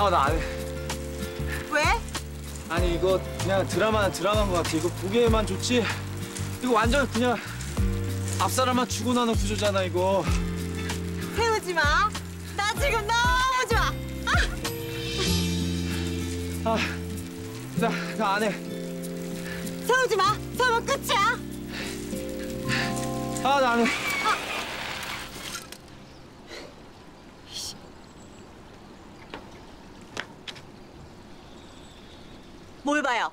아, 나 안 해. 왜? 아니, 이거 그냥 드라마는 드라마인 것 같아. 이거 보기에만 좋지? 이거 완전 그냥 앞사람만 죽고 나는 구조잖아, 이거. 세우지 마. 나 지금 너무 좋아. 아, 나 안 해. 세우지 마. 세우면 끝이야. 아, 나 안 해. 뭘 봐요?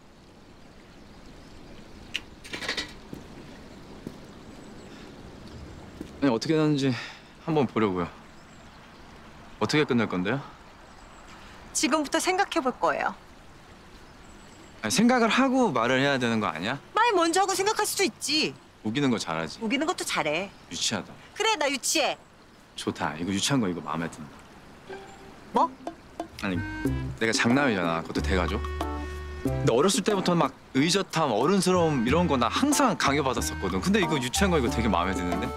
아니, 어떻게 하는지 한번 보려고요. 어떻게 끝낼 건데요? 지금부터 생각해 볼 거예요. 아니, 생각을 하고 말을 해야 되는 거 아니야? 말 먼저 하고 생각할 수도 있지. 우기는 거 잘하지. 우기는 것도 잘해. 유치하다. 그래, 나 유치해. 좋다. 이거 유치한 거 이거 마음에 든다. 뭐? 아니, 내가 장남이잖아. 그것도 대가족. 근데 어렸을 때부터 막 의젓함, 어른스러움 이런 거 나 항상 강요받았었거든. 근데 이거 유치한 거 이거 되게 마음에 드는데?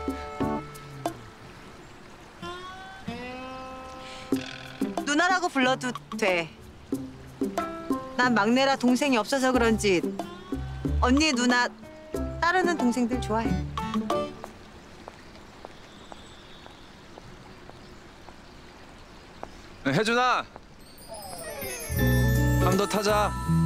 누나라고 불러도 돼. 난 막내라 동생이 없어서 그런지 언니, 누나 따르는 동생들 좋아해. 혜준아! 한 번 더 타자.